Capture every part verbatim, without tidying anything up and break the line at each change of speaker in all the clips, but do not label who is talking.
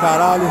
caralho.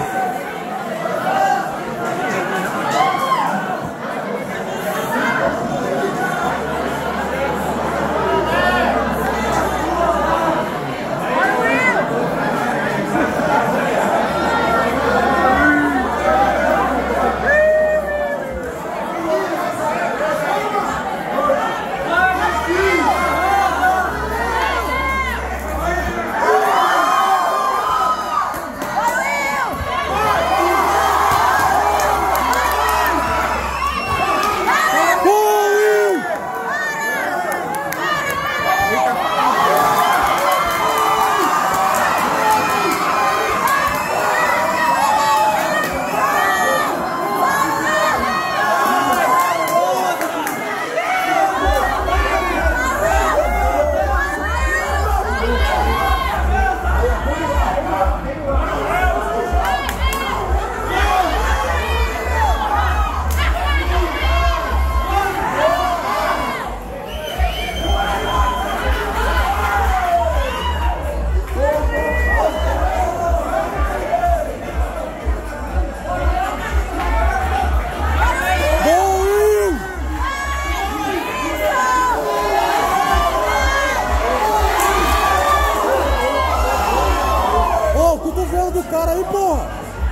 Do cara aí, porra!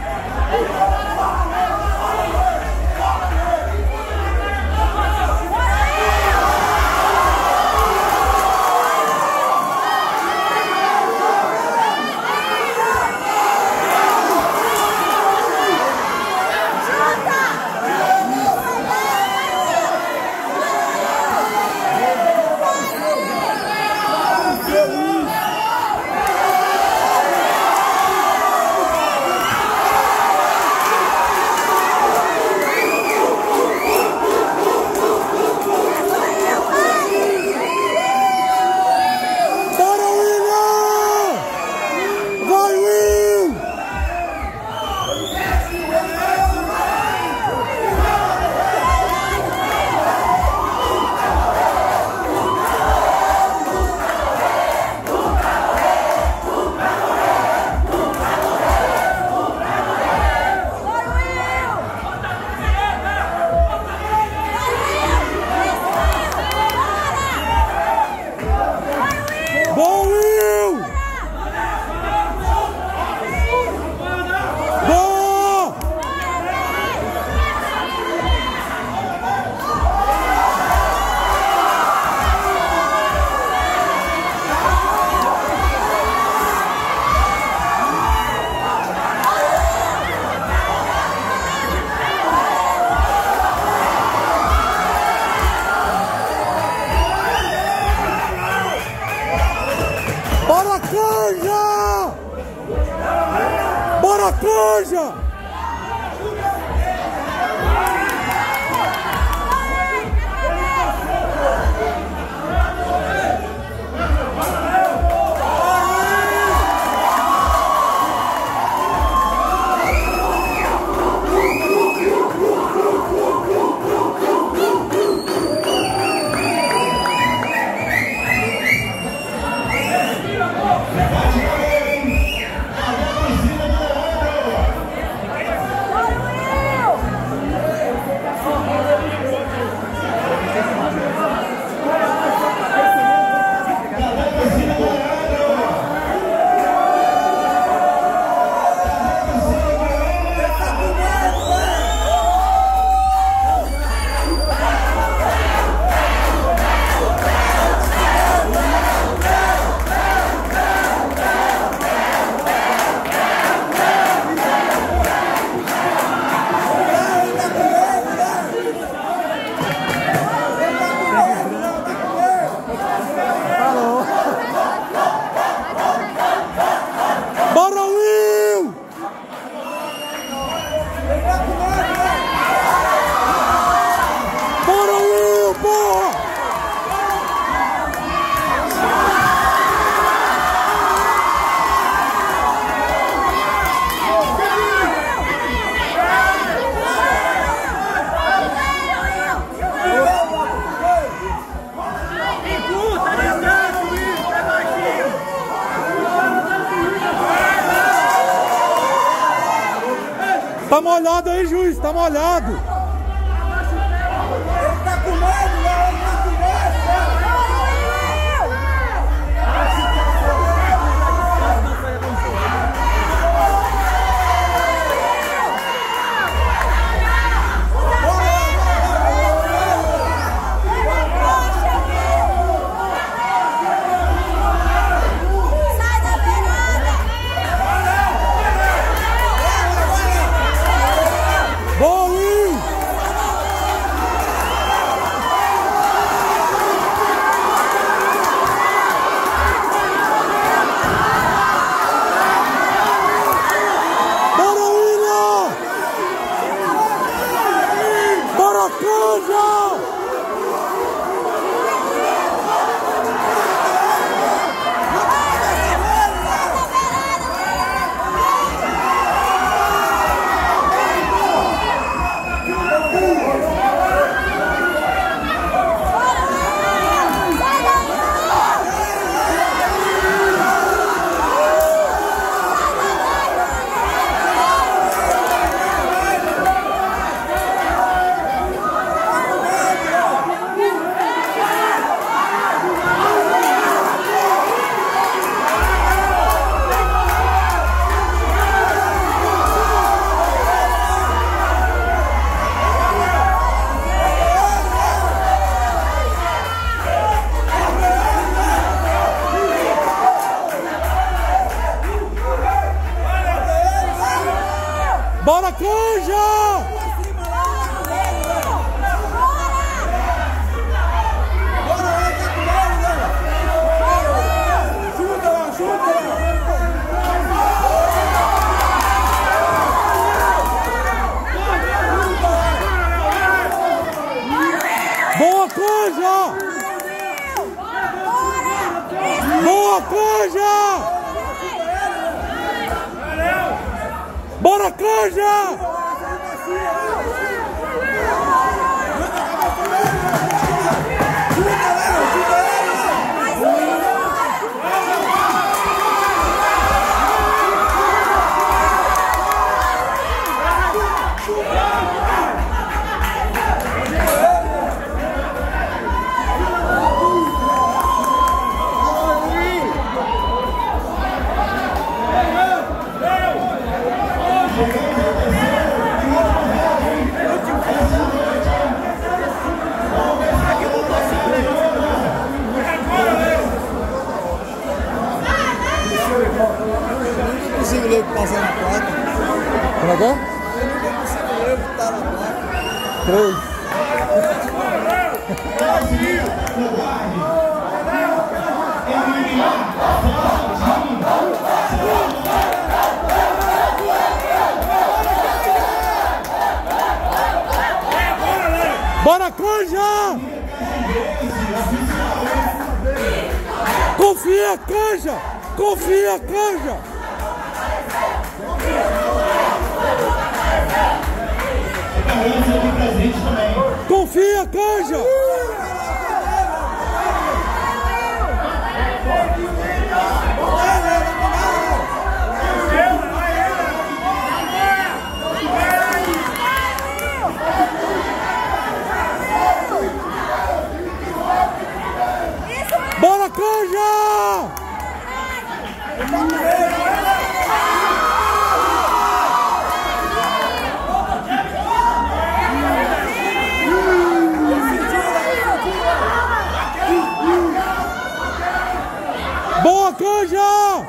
Bora, Canja! Bora, Canja! Tá molhado aí, juiz, tá molhado.
Ele tá com medo, né? Ele tá com
Bora, Canja! Boa, Canja! Boa, Canja! Bora, Canja!
Não consigo ler o que passa na placa.
Como é que é?
Eu nunca consigo ler o que tá na placa.
Três. Bora, Canja! Confia, Canja! Confia, Canja! Confia, Canja! Bora, Canja! Boa, Canja!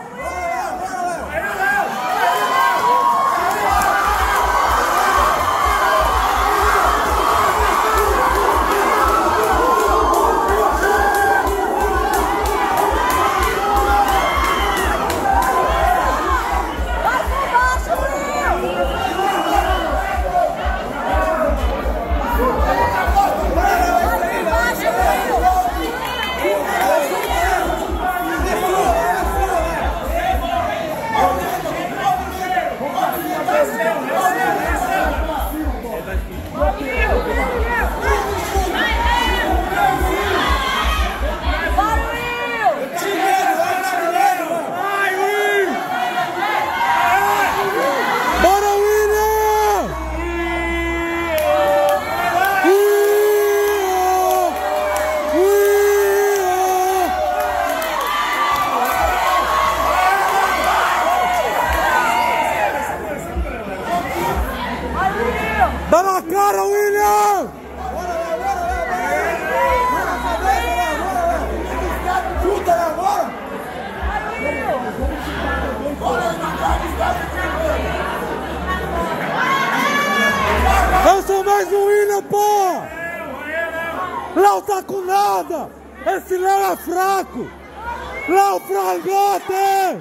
pô! Léo tá com nada! Esse Léo é fraco! Léo frangote!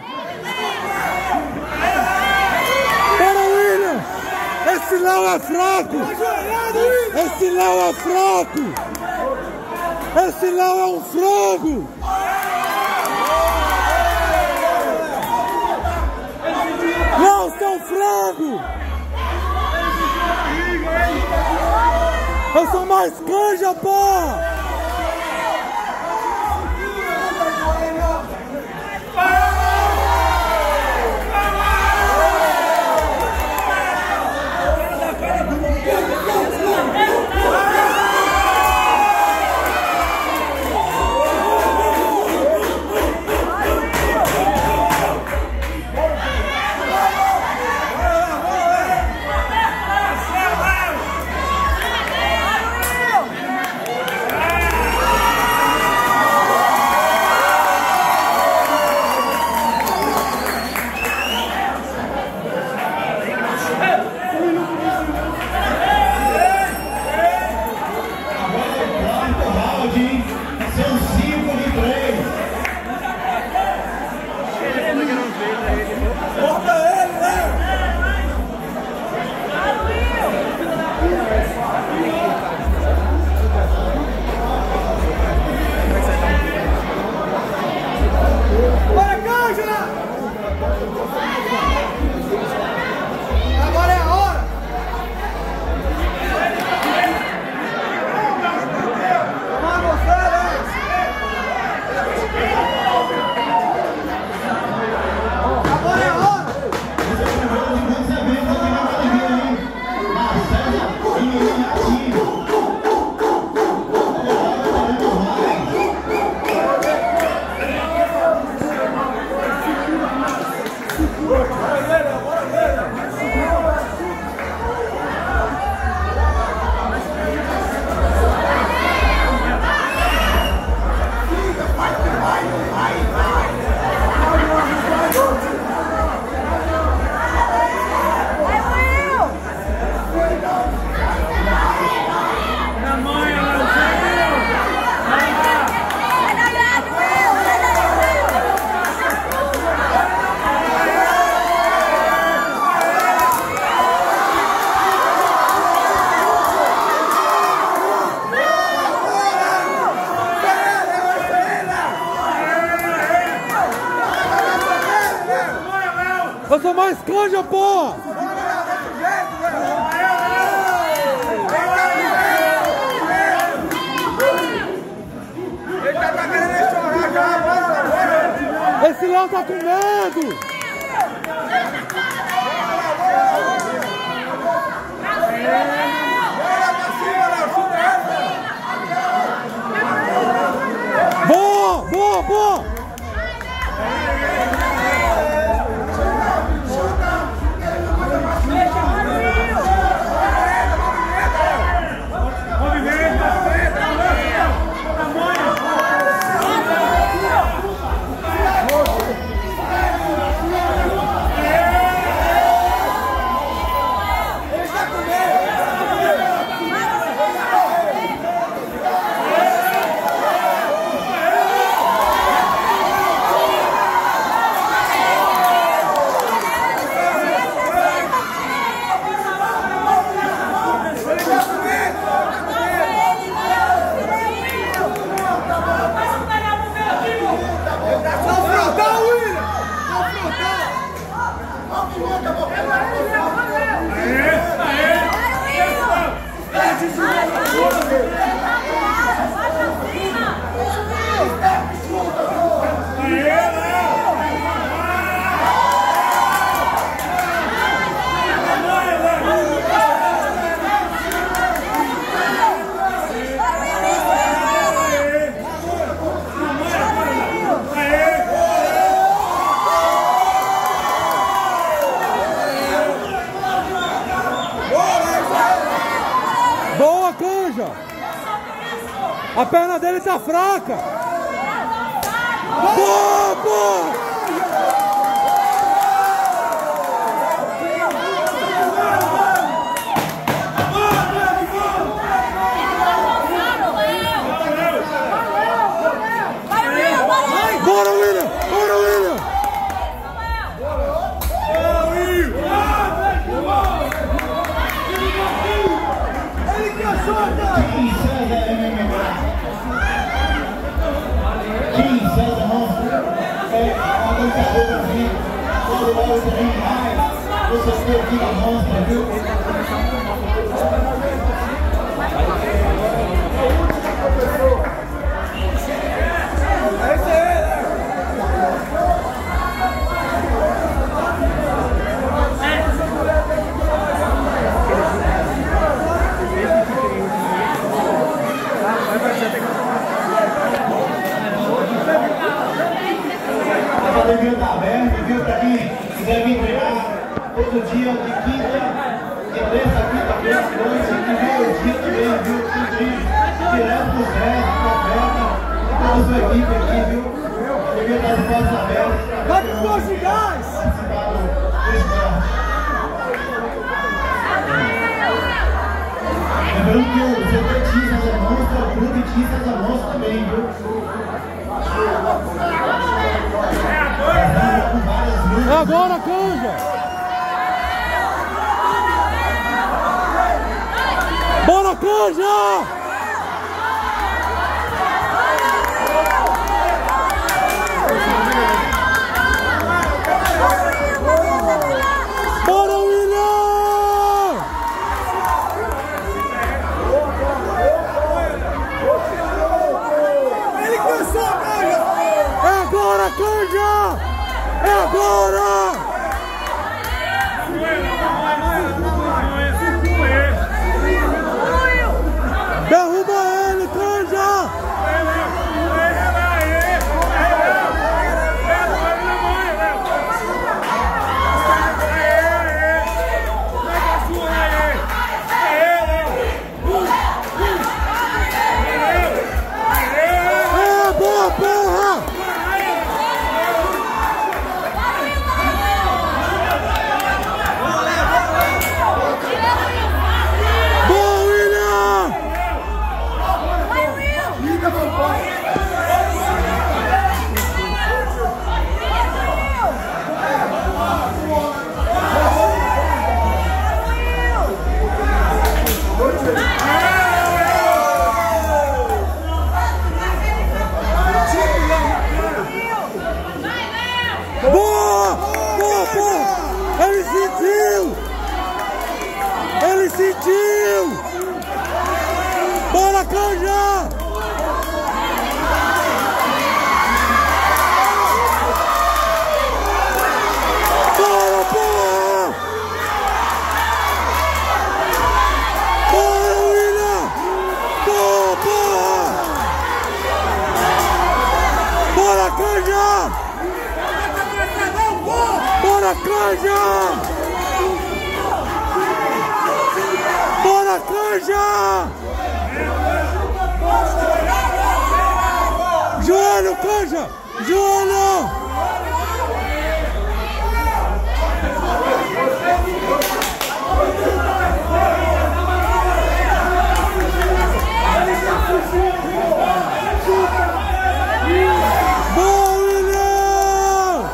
Para William! Esse Léo é fraco! Esse Léo é fraco! Esse Léo é um frango! Léo, seu frango! Eu sou mais canja, porra! Eu sou mais canja, porra! Esse Léo tá com medo! Boa! Boa! Boa! Boa, canja! A perna dele tá fraca! Boa, boa!
Quem César Monstro é uma dançadora assim, todo lado também mais. Você foi aqui na mostra, viu? A academia está aberta, viu? Para quem quiser vir treinar todo dia, de quinta, de terça a quinta-feira, noite, e meio dia também, viu? Tudinho, direto do Zé, profeta, e toda a sua equipe aqui, viu? A academia está de portas abertas.
Vai com força e gás!
Participar do esporte. Lembrando que o C T Tisas é monstro, o Clube Tisas é monstro também, viu?
É agora, Canja! Bora, Canja! Bora, William!
Ele cansou, Canja!
É agora, Canja! É agora! Derruba ele, Canja! É boa, porra! Boa! Boa, boa! Ele sentiu! Ele sentiu! Bora, Canja! Bora, porra! Bora, William! Boa, porra! Bora, Canja! Bora, Canja! Bora, Canja! Joelho, Canja! Joelho! Boa, William!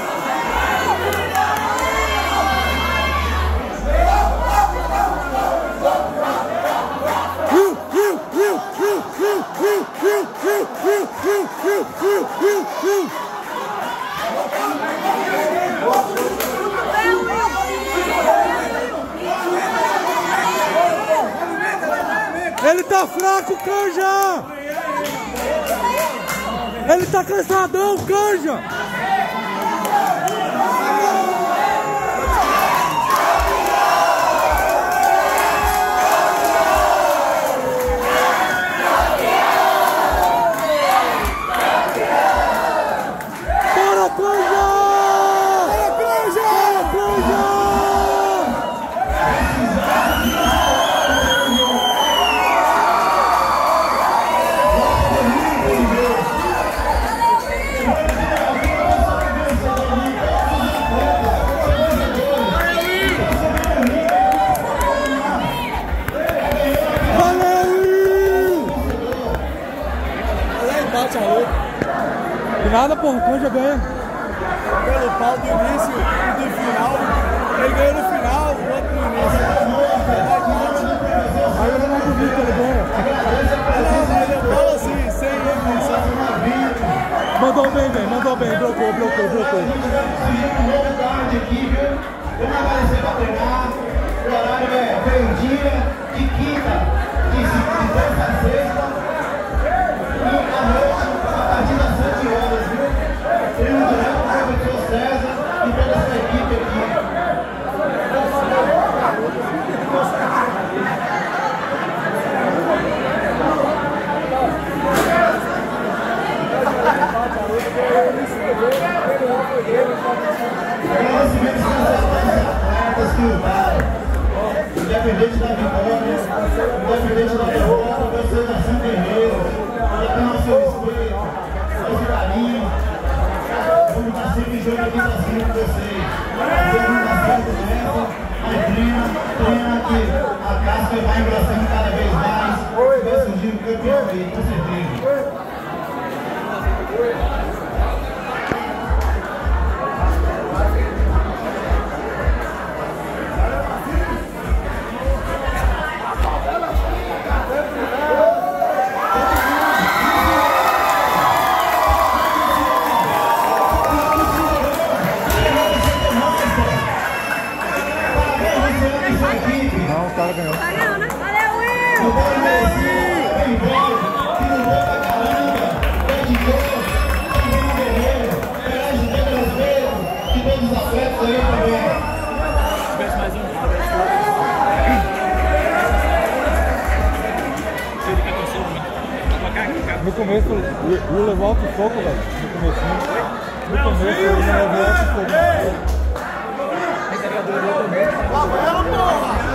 Viu, viu, viu, viu, viu, viu, viu, viu, viu, viu, viu, viu, viu, viu. Ele tá fraco, Canja! Ele tá cansadão, Canja! Bora, Canja! Bora, Canja! Bora, Canja! De nada, porra, Canja ganha.
Pelo pau do início e do final. Ele ganhou no final, o outro no início.
Aí eu não acredito que ele ganha.
Não, mas eu falo assim, sem emoção.
Mandou bem, velho. Mandou bem. Blocou, blocou, blocou.
Um novo card aqui, viu? Vamos aparecer pra treinar. O horário é meio-dia, de quinta, de, de terça a sexta. E à noite, a partir das sete horas, viu? Treino direto com o professor César e toda essa equipe aqui. Agradecimento atletas que lutaram. Independente da vitória, independente da derrota, vocês já são guerreiros, já tem o seu respeito, o seu carinho. Vamos estar sempre junto aqui pra cima com vocês. Vocês não dá certo nessa, mas treina, treina que a casca vai engrossando cada vez mais. Vai surgir um campeão aí, com certeza.
Não, o cara ganhou.
Tá ganhando, né? Valeu, Will!
Vem, velho, que não deu pra caramba, pé de gol, Guilherme Guerreiro, merece ter respeito, que todos os atletas aí também.
Tivesse mais um.
No começo, eu levou alto fogo, velho. No comecinho. No começo, ele levou alto fogo.
Esse é o